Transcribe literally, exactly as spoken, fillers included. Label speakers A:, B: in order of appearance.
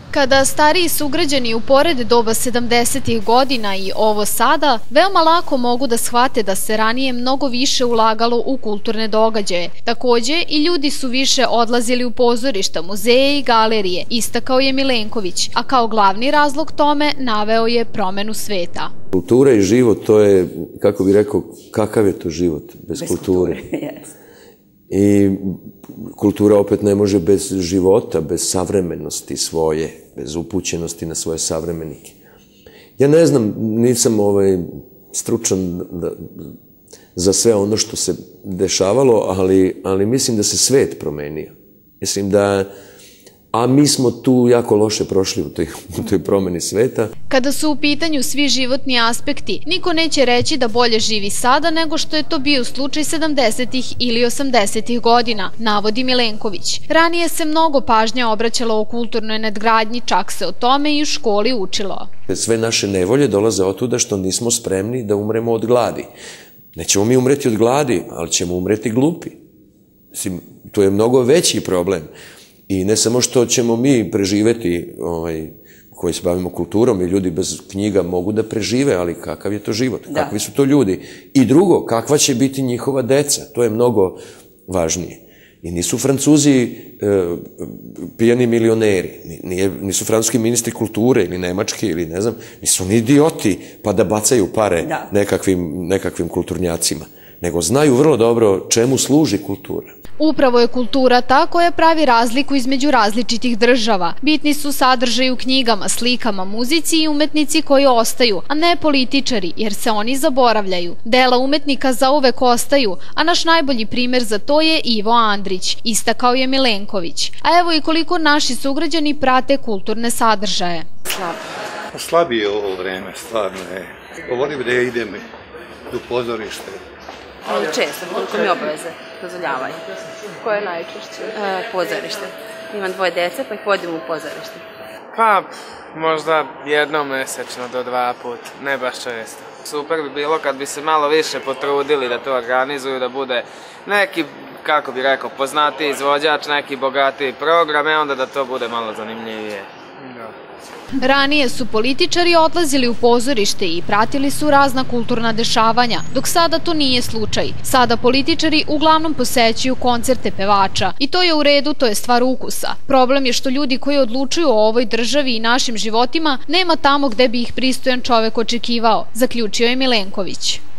A: Kada stariji sugrađani uporede doba sedamdesetih godina i ovo sada, veoma lako mogu da shvate da se ranije mnogo više ulagalo u kulturne događaje. Takođe, i ljudi su više odlazili u pozorišta, muzeje i galerije, istakao je Milenković, a kao glavni razlog tome naveo je promenu sveta.
B: Kultura i život, to je, kako bih rekao, kakav je to život bez kulture? I kultura opet ne može bez života, bez savremenosti svoje, bez upućenosti na svoje savremenike. Ja ne znam, nisam stručan za sve ono što se dešavalo, ali mislim da se svet promenio. Mislim da... A mi smo tu jako loše prošli u toj promeni sveta.
A: Kada su u pitanju svi životni aspekti, niko neće reći da bolje živi sada nego što je to bio slučaj sedamdesetih ili osamdesetih godina, navodi Milenković. Ranije se mnogo pažnje obraćalo o kulturnoj nadgradnji, čak se o tome i u školi učilo.
B: Sve naše nevolje dolaze od tuda što nismo spremni da umremo od gladi. Nećemo mi umreti od gladi, ali ćemo umreti glupi. Mislim, to je mnogo veći problem. I ne samo što ćemo mi preživeti, koji se bavimo kulturom, i ljudi bez knjiga mogu da prežive, ali kakav je to život, kakvi su to ljudi. I drugo, kakva će biti njihova deca, to je mnogo važnije. I nisu Francuzi pijani milioneri, nisu francuski ministri kulture ili nemački ili ne znam, nisu ni idioti pa da bacaju pare nekakvim kulturnjacima, nego znaju vrlo dobro čemu služi kultura.
A: Upravo je kultura ta koja pravi razliku između različitih država. Bitni su sadržaji u knjigama, slikama, muzici i umetnici koji ostaju, a ne političari, jer se oni zaboravljaju. Dela umetnika zauvek ostaju, a naš najbolji primer za to je Ivo Andrić, istakao je Milenković. A evo i koliko naši sugrađani prate kulturne sadržaje.
C: Slabije je ovo vreme, stvarno je. Govorim da ja idem u pozorište.
D: Ali često, koliko mi obaveze dozvoljavaju.
E: Koje je najčešće?
D: Pozorište. Imam dvoje dece, pa ih vodim u pozorište.
F: Pa, možda jednom mesečno do dva put, ne baš često. Super bi bilo kad bi se malo više potrudili da to organizuju, da bude neki, kako bi rekao, poznatiji izvođač, neki bogatiji program, e onda da to bude malo zanimljivije.
A: Ranije su političari odlazili u pozorište i pratili su razna kulturna dešavanja, dok sada to nije slučaj. Sada političari uglavnom posećuju koncerte pevača i to je u redu, to je stvar ukusa. Problem je što ljudi koji odlučuju o ovoj državi i našim životima nema tamo gde bi ih pristojan čovek očekivao, zaključio je Milenković.